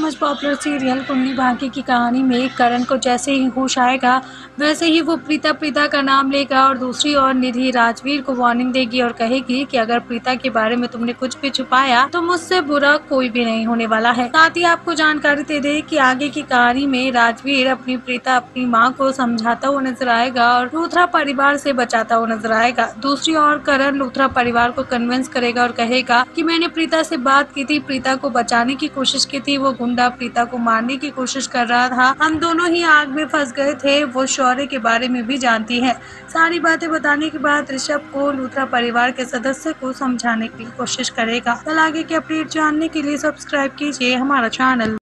Much popular serial Kundali Bhagya की कहानी में करण को जैसे ही होश आएगा वैसे ही वो प्रीता प्रीता का नाम लेगा और दूसरी ओर निधि राजवीर को वार्निंग देगी और कहेगी कि अगर प्रीता के बारे में तुमने कुछ भी छुपाया तो मुझसे बुरा कोई भी नहीं होने वाला है। साथ ही आपको जानकारी दे दे कि आगे की कहानी में राजवीर अपनी माँ को समझाता हुआ नजर आएगा और लूथरा परिवार से बचाता हुआ नजर आएगा। दूसरी ओर करण लूथरा परिवार को कन्विंस करेगा और कहेगा कि मैंने प्रीता से बात की थी, प्रीता को बचाने की कोशिश की थी, वो गुंडा प्रीता को मारने की कोशिश कर रहा था, हम दोनों ही आग में फंस गए थे, वो शौर्य के बारे में भी जानती है। सारी बातें बताने के बाद ऋषभ को लूथरा परिवार के सदस्य को समझाने की कोशिश करेगा। कल आगे के अपडेट जानने के लिए सब्सक्राइब कीजिए हमारा चैनल।